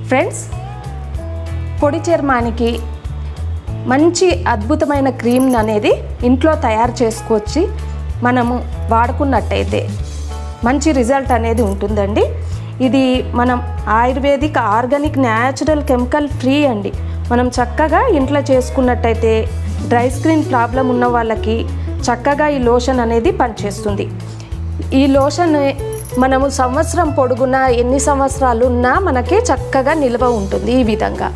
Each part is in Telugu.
ఫ్రెండ్స్, పొడి చర్మానికి మంచి అద్భుతమైన క్రీమ్ అనేది ఇంట్లో తయారు చేసుకొచ్చి మనము వాడుకున్నట్టయితే మంచి రిజల్ట్ అనేది ఉంటుందండి. ఇది మనం ayurvedic organic natural chemical free అండి. మనం చక్కగా ఇంట్లో చేసుకున్నట్టయితే డ్రై స్కిన్ ప్రాబ్లం ఉన్న వాళ్ళకి చక్కగా ఈ లోషన్ అనేది పనిచేస్తుంది. ఈ లోషన్ మనము సంవత్సరం పొడుగునా ఎన్ని సంవత్సరాలు ఉన్నా మనకి చక్కగా నిల్వ ఉంటుంది. ఈ విధంగా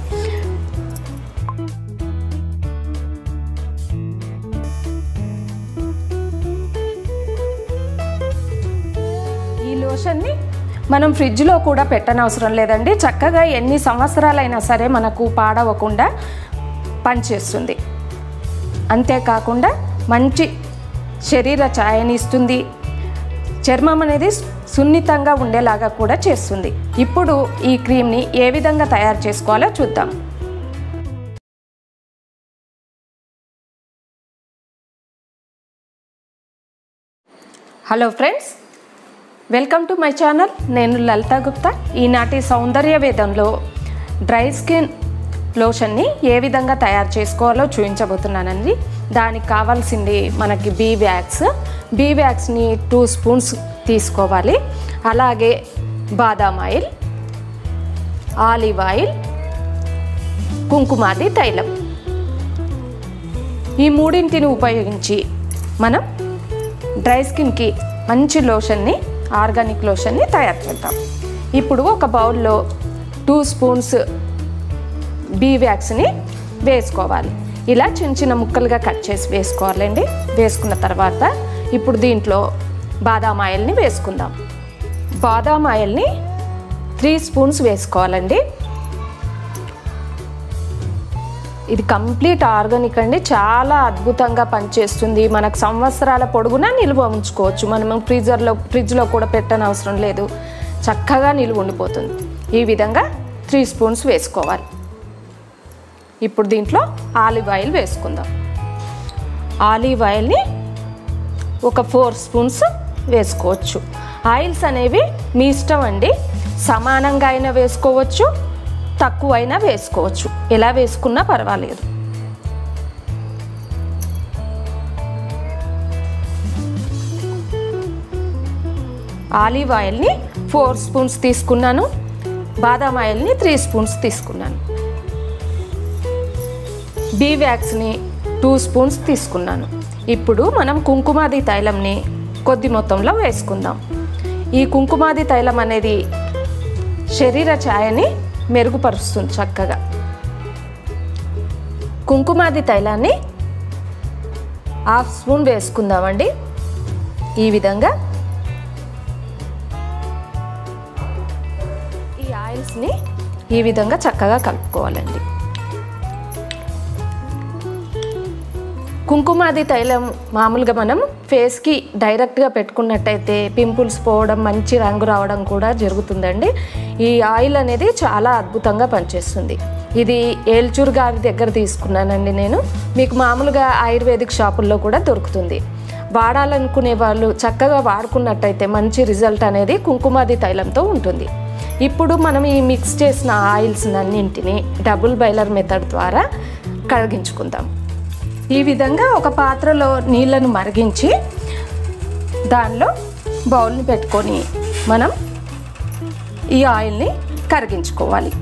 ఈ లోషన్ని మనం ఫ్రిడ్జ్లో కూడా పెట్టనవసరం లేదండి. చక్కగా ఎన్ని సంవత్సరాలైనా సరే మనకు పాడవకుండా పనిచేస్తుంది. అంతేకాకుండా మంచి శరీర ఛాయని ఇస్తుంది. చర్మం అనేది సున్నితంగా ఉండేలాగా కూడా చేస్తుంది. ఇప్పుడు ఈ క్రీమ్ని ఏ విధంగా తయారు చేసుకోవాలో చూద్దాం. Hello friends, welcome to my channel. నేను లలితా గుప్తా. ఈనాటి సౌందర్య వేదంలో డ్రై స్కిన్ లోషన్ని ఏ విధంగా తయారు చేసుకోవాలో చూపించబోతున్నానండి. దానికి కావాల్సింది మనకి బీ వ్యాక్స్ని 2 స్పూన్స్ తీసుకోవాలి. అలాగే బాదాం ఆయిల్, ఆలివ్ ఆయిల్, కుంకుమాది తైలం, ఈ మూడింటిని ఉపయోగించి మనం డ్రై స్కిన్కి మంచి లోషన్ని, ఆర్గానిక్ లోషన్ని తయారు చేద్దాం. ఇప్పుడు ఒక బౌల్లో 2 స్పూన్స్ బీ వ్యాక్స్ని వేసుకోవాలి. ఇలా చిన్న చిన్న ముక్కలుగా కట్ చేసి వేసుకోవాలండి. వేసుకున్న తర్వాత ఇప్పుడు దీంట్లో బాదాం ఆయిల్ని వేసుకుందాం. బాదాం ఆయిల్ని 3 స్పూన్స్ వేసుకోవాలండి. ఇది కంప్లీట్ ఆర్గానిక్ అండి. చాలా అద్భుతంగా పనిచేస్తుంది. మనకు సంవత్సరాల పొడుగునా నిల్వ ఉంచుకోవచ్చు. మనం ఫ్రిడ్జ్లో కూడా పెట్టనవసరం లేదు. చక్కగా నిల్వ ఉండిపోతుంది. ఈ విధంగా 3 స్పూన్స్ వేసుకోవాలి. ఇప్పుడు దీంట్లో ఆలివ్ ఆయిల్ వేసుకుందాం. ఆలివ్ ఆయిల్ని ఒక 4 స్పూన్స్ వేసుకోవచ్చు. ఆయిల్స్ అనేవి మీ ఇష్టం అండి. సమానంగా అయినా వేసుకోవచ్చు, తక్కువైనా వేసుకోవచ్చు. ఎలా వేసుకున్నా పర్వాలేదు. ఆలివ్ ఆయిల్ని 4 స్పూన్స్ తీసుకున్నాను. బాదాం ఆయిల్ని 3 స్పూన్స్ తీసుకున్నాను. బీ వ్యాక్స్ని 2 స్పూన్స్ తీసుకున్నాను. ఇప్పుడు మనం కుంకుమాది తైలంని కొద్ది మొత్తంలో వేసుకుందాం. ఈ కుంకుమాది తైలం అనేది శరీర ఛాయని మెరుగుపరుస్తుంది. చక్కగా కుంకుమాది తైలాన్ని 1/2 స్పూన్ వేసుకుందామండి. ఈ విధంగా ఈ ఆయిల్స్ని ఈ విధంగా చక్కగా కలుపుకోవాలండి. కుంకుమాది తైలం మామూలుగా మనం ఫేస్కి డైరెక్ట్గా పెట్టుకున్నట్టయితే పింపుల్స్ పోవడం, మంచి రంగు రావడం కూడా జరుగుతుందండి. ఈ ఆయిల్ అనేది చాలా అద్భుతంగా పనిచేస్తుంది. ఇది ఏల్చూరు గారి దగ్గర తీసుకున్నానండి నేను. మీకు మామూలుగా ఆయుర్వేదిక్ షాపుల్లో కూడా దొరుకుతుంది. వాడాలనుకునే వాళ్ళు చక్కగా వాడుకున్నట్టయితే మంచి రిజల్ట్ అనేది కుంకుమాది తైలంతో ఉంటుంది. ఇప్పుడు మనం ఈ మిక్స్ చేసిన ఆయిల్స్ అన్నింటినీ డబుల్ బాయిలర్ మెథడ్ ద్వారా కడిగించుకుందాం. ఈ విధంగా ఒక పాత్రలో నీళ్ళను మరిగించి దానిలో బౌల్ని పెట్టుకొని మనం ఈ ఆయిల్ని కరిగించుకోవాలి.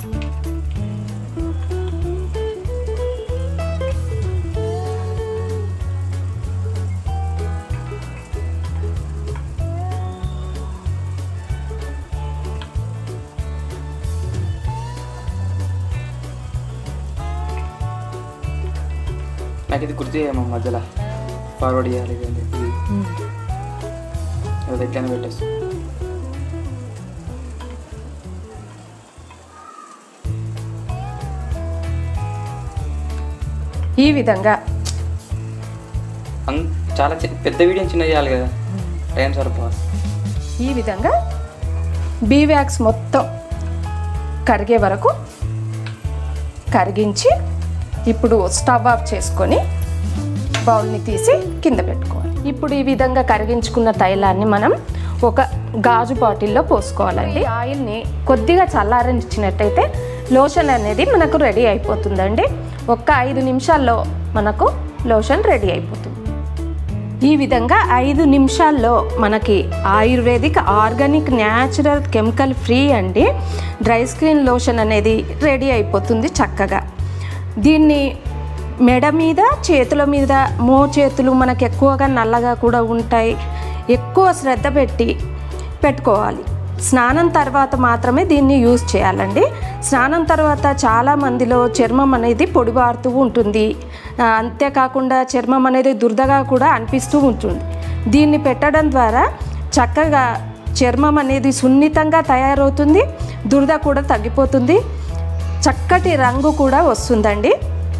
నాకు ఇది గుర్తు చేయమ్మా, మధ్యలో ఫార్వర్డ్ చేయాలి. ఎట్లయినా పెట్టేసి ఈ విధంగా చాలా పెద్ద వీడియో చిన్న చేయాలి కదా, టైం సరిపోదు. ఈ విధంగా బీ వ్యాక్స్ మొత్తం కరిగే వరకు కరిగించి ఇప్పుడు స్టవ్ ఆఫ్ చేసుకొని బౌల్ని తీసి కింద పెట్టుకోవాలి. ఇప్పుడు ఈ విధంగా కరిగించుకున్న తైలాన్ని మనం ఒక గాజు బాటిల్లో పోసుకోవాలండి. ఆయిల్ని కొద్దిగా చల్లారనిచ్చినట్టయితే లోషన్ అనేది మనకు రెడీ అయిపోతుందండి. ఒక్క 5 నిమిషాల్లో మనకు లోషన్ రెడీ అయిపోతుంది. ఈ విధంగా 5 నిమిషాల్లో మనకి ayurvedic organic natural chemical free అండి డ్రై స్కిన్ లోషన్ అనేది రెడీ అయిపోతుంది చక్కగా. దీన్ని మెడ మీద, చేతుల మీద, మోచేతులు మనకు ఎక్కువగా నల్లగా కూడా ఉంటాయి, ఎక్కువ శ్రద్ధ పెట్టుకోవాలి. స్నానం తర్వాత మాత్రమే దీన్ని యూజ్ చేయాలండి. స్నానం తర్వాత చాలా మందిలో చర్మం అనేది పొడిబారుతూ ఉంటుంది, అంతేకాకుండా చర్మం అనేది దురదగా కూడా అనిపిస్తూ ఉంటుంది. దీన్ని పెట్టడం ద్వారా చక్కగా చర్మం అనేది సున్నితంగా తయారవుతుంది, దురద కూడా తగ్గిపోతుంది, చక్కటి రంగు కూడా వస్తుందండి.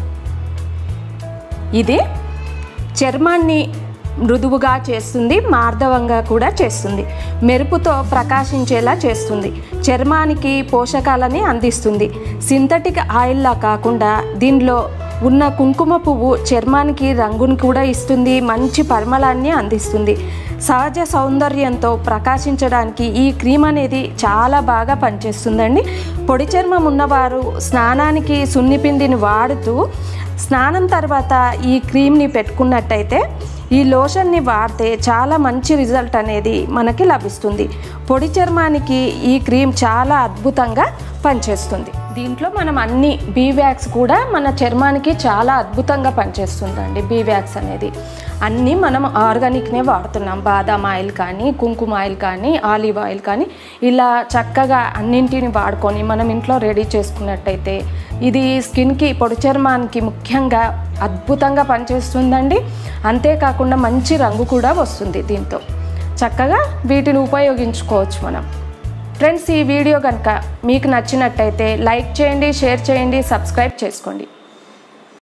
ఇది చర్మాన్ని మృదువుగా చేస్తుంది, మార్దవంగా కూడా చేస్తుంది, మెరుపుతో ప్రకాశించేలా చేస్తుంది, చర్మానికి పోషకాలని అందిస్తుంది. సింథటిక్ ఆయిల్లా కాకుండా దీనిలో ఉన్న కుంకుమ పువ్వు చర్మానికి రంగుని కూడా ఇస్తుంది, మంచి పరిమళాన్ని అందిస్తుంది. సహజ సౌందర్యంతో ప్రకాశించడానికి ఈ క్రీమ్ అనేది చాలా బాగా పనిచేస్తుందండి. పొడి చర్మం ఉన్నవారు స్నానానికి సున్నిపిండిని వాడుతూ స్నానం తర్వాత ఈ క్రీమ్ని పెట్టుకున్నట్టయితే, ఈ లోషన్ని వాడితే చాలా మంచి రిజల్ట్ అనేది మనకి లభిస్తుంది. పొడి చర్మానికి ఈ క్రీమ్ చాలా అద్భుతంగా పనిచేస్తుంది. దీంట్లో మనం అన్ని బీ వ్యాక్స్ కూడా మన చర్మానికి చాలా అద్భుతంగా పనిచేస్తుందండి. బీ వ్యాక్స్ అనేది అన్నీ మనం ఆర్గానిక్నే వాడుతున్నాం. బాదాం ఆయిల్ కానీ, కుంకుమ ఆయిల్ కానీ, ఆలివ్ ఆయిల్ కానీ, ఇలా చక్కగా అన్నింటిని వాడుకొని మనం ఇంట్లో రెడీ చేసుకున్నట్టయితే ఇది స్కిన్కి, పొడి చర్మానికి ముఖ్యంగా అద్భుతంగా పనిచేస్తుందండి. అంతేకాకుండా మంచి రంగు కూడా వస్తుంది. దీంతో చక్కగా వీటిని ఉపయోగించుకోవచ్చు మనం. ఫ్రెండ్స్, ఈ వీడియో కనుక మీకు నచ్చినట్టయితే లైక్ చేయండి, షేర్ చేయండి, సబ్స్క్రైబ్ చేసుకోండి.